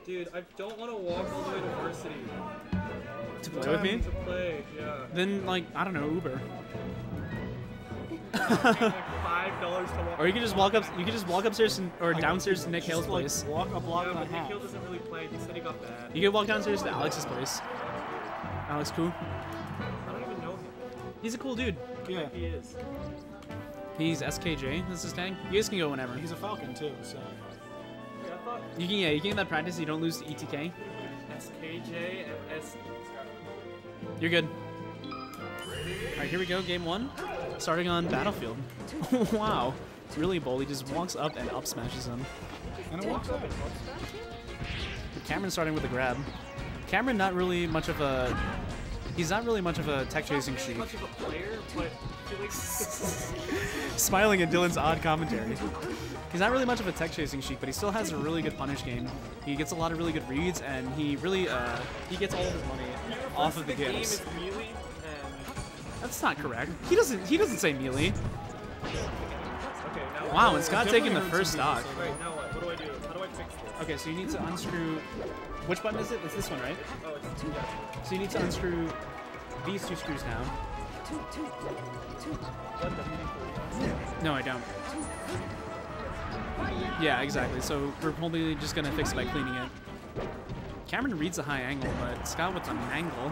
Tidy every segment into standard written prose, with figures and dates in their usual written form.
Dude, I don't want to walk all the way to varsity. To play with me? To play, yeah. Then, like, I don't know, Uber. Like $5 to walk. Or you could just walk up. You could just walk upstairs or downstairs to Nick Hale's like, place. Walk a block Yeah, and a but Nick half. Hill doesn't really play. He said he got bad. You could walk downstairs to Alex's place. Alex, cool. I don't even know him. He's a cool dude. Yeah, He is. He's SKJ. That's his tag. You guys can go whenever. he's a Falcon too. So Yeah, I thought You can, yeah, you can get that practice. You don't lose to ETK. SKJ and S. You're good. All right, here we go. Game 1. Starting on Battlefield. Wow. Really bold. He just walks up and up smashes him. and it walks out. Cameron starting with a grab. Cameron not really much of a... He's not really much of a tech chasing sheik. Much of a player, but I feel like Smiling at Dylan's odd commentary. He's not really much of a tech chasing sheik, but he still has a really good punish game. He gets a lot of really good reads, and he really he gets all of his money off of the game games. is melee and That's not correct. He doesn't say melee. okay. Now Wow, and Scott Definitely taking the heard first some people stock. say Wait, now what? What do I do? How do I fix this? Okay, so you need to unscrew. Which button is it? It's this one, right? Oh, it's yeah. So you need to unscrew these two screws now. No, I don't. Yeah, exactly. So we're probably just gonna fix it by cleaning it. Cameron reads a high angle, but Scott with an angle.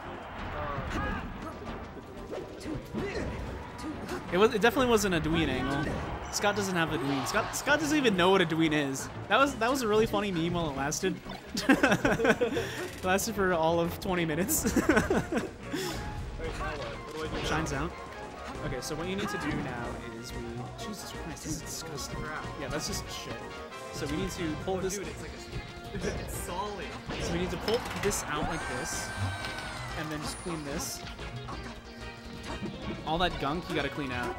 It definitely wasn't a Dween angle. Scott doesn't have a Dween. Scott doesn't even know what a Dween is. That was a really funny meme while it lasted. It lasted for all of 20 minutes. Wait, now what? What do I do? Shines out. Okay, so what you need to do now is Jesus Christ, this is disgusting. Yeah, that's just shit. So we need to pull this. Dude, it's like it's solid. So we need to pull this out like this, and then just clean this. All that gunk you gotta clean out.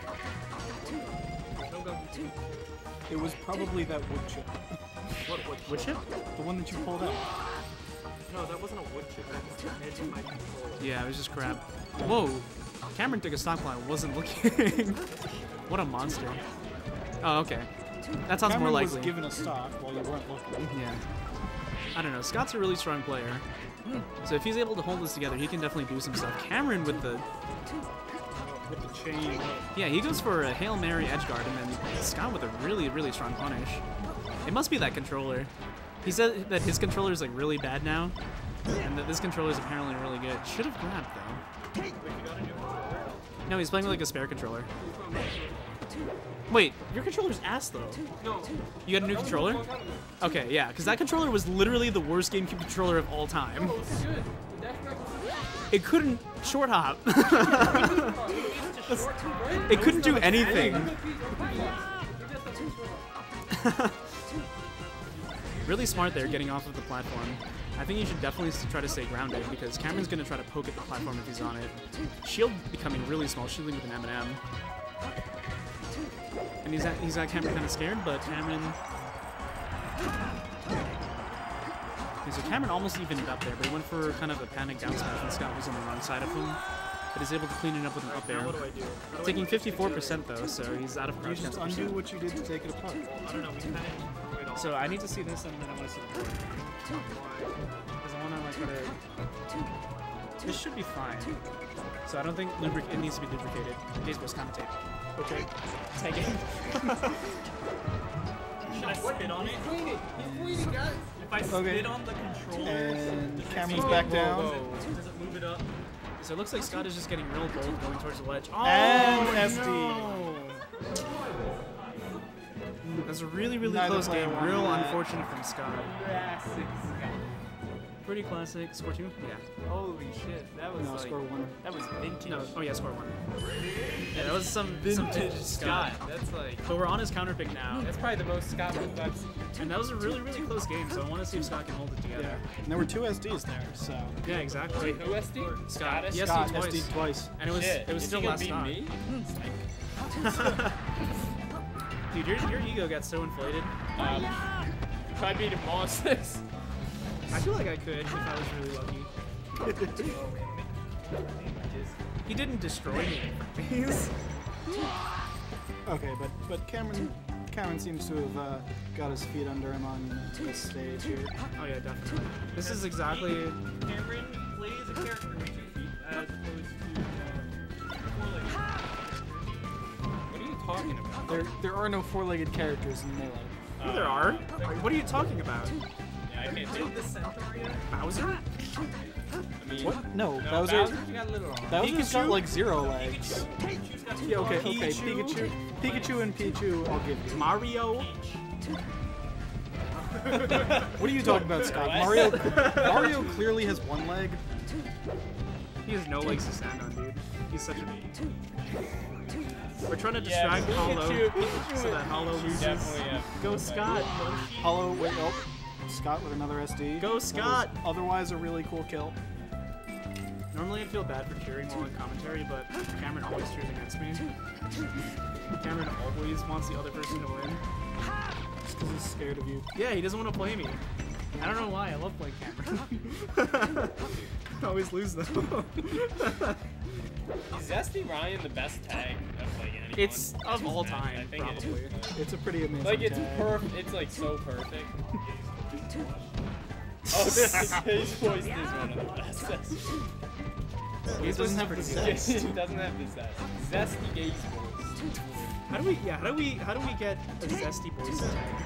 No go. It was probably that wood chip, What wood? Wood chip? the one that you pulled out. No, that wasn't a wood chip. That was the edge of my controller. Yeah, it was just crap. Whoa! Cameron took a stockpile. Wasn't looking. What a monster. Oh, okay. That sounds Cameron more was likely. given a stock while you weren't looking. Yeah. I don't know. Scott's a really strong player. So if he's able to hold this together, he can definitely do some stuff. Cameron with the... With the chain. Yeah, he goes for a Hail Mary edge guard, and then Scott with a really, really strong punish. It must be that controller. He said that his controller is like really bad now, and that this controller is apparently really good. Should have grabbed though. No, he's playing with like a spare controller. Wait, your controller's ass though. No. You got a new controller? Okay, yeah, because that controller was literally the worst GameCube controller of all time. Oh, it's good. The dash back was good. It couldn't short hop. It's just short too, right? It couldn't do anything. Really smart there, getting off of the platform. I think you should definitely try to stay grounded because Cameron's gonna try to poke at the platform if he's on it. Shield becoming really small, shielding with an M&M. And he's got Cameron kind of scared, but Cameron. Okay, so Cameron almost evened it up there, but he went for kind of a panic down smash when Scott was on the wrong side of him. But he's able to clean it up with an up air. Now what do I do? How do I Taking do this? 54% though, so he's out of You crouch just cancel undo percent. what you did to take it apart. I don't know. We kind of do it all. So I need to see this and then I want to see the board. Because I want to like try to... This should be fine. So I don't think it needs to be lubricated. Gazebor's commentate. Okay. Take it. Should I spit on it? If I spit on the controller, And Cameron's Whoa, back whoa, down. whoa. Does it move it up? So it looks like Scott is just getting real bold going towards the ledge. Oh, And SD. no. That's a really, really Neither close player game. won Real that. unfortunate from Scott. Pretty classic. Score 2? Yeah. Holy shit, that was No, like, score 1. that was vintage. No. Oh yeah, score 1. Yeah, that was some Vintage Scott. That's like, But we're on his counter pick now. that's probably the most Scott move I've seen. And that was a really, really close game, so I want to see if Scott can hold it together. Yeah. And there were 2 SDs there, so. Yeah, exactly. Who SD? Scott. SD? Yes, Scott twice. SD twice. And it was Shit, it was is still he gonna last beat time. me? Dude, your ego got so inflated. Probably beat him all 6. I feel like I could if I was really lucky. He didn't destroy me. Okay, but Cameron Cameron seems to have got his feet under him on this stage here. Oh yeah, definitely. This is exactly. Cameron plays a character with 2 feet as opposed to 4-legged. What are you talking about? There are no four-legged characters in Melee. Oh, there are. What are you talking about? Yeah, I can't Did the Centaurian? Bowser? I mean, What? No, No, Bowser. Bowser's got little arms. Bowser's got Pikachu? like 0 legs. Pikachu's got 2 Yeah, okay, arms. okay. Pikachu and Pichu, I'll give you. Mario? What are you talking about, Scott? Mario clearly has 1 leg. He has no legs to stand on, dude. He's such a beat. We're trying to Yeah, distract Hollow Pikachu so that Hollow loses. definitely Go Scott! Hollow, wait, oh. Scott with another SD. Go, That was Scott! otherwise a really cool kill. Normally I'd feel bad for cheering while in commentary, but Cameron always cheers against me. Cameron always wants the other person to win. Just because he's scared of you. Yeah, he doesn't want to play me. I don't know why, I love playing Cameron. I always lose though. Is Zesty Ryan the best tag of like anyone? It's of all I time, think it probably. is. It's a pretty amazing Like it's tag. perfect. It's like so perfect. Oh, this his voice is one of the best. It doesn't have the pretty zest. It doesn't have the zest. Zesty Gaze voice. How do we get a zesty voice tag?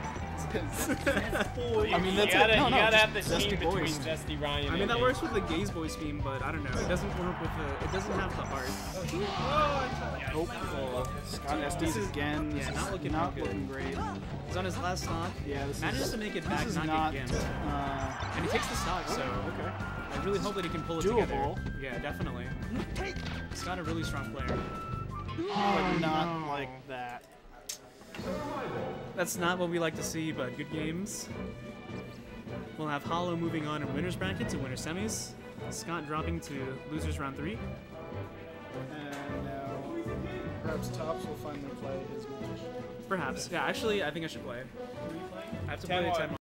I mean, that's you gotta, it. No, you no, gotta just have the zesty team between boys. Zesty Ryan. I mean and that him. works with the gaze voice theme, but I don't know. It doesn't work with the. It doesn't have the heart. Nope. Oh, Scott This SD's is- again. yeah, This not is looking not good. looking great. He's on his last stock. Yeah, this Manages is, to make it this back, is not not. get gimped. And he takes the stock, so Okay. I really hope that he can pull it Doable. together. Yeah, definitely. Scott a really strong player. But not like that. That's not what we like to see, but good games. We'll have Hollow moving on in winners bracket to winner semis. Scott dropping to losers round 3. And now perhaps Tops will finally play his match. Perhaps. Yeah, actually, I think I should play. I have to play 10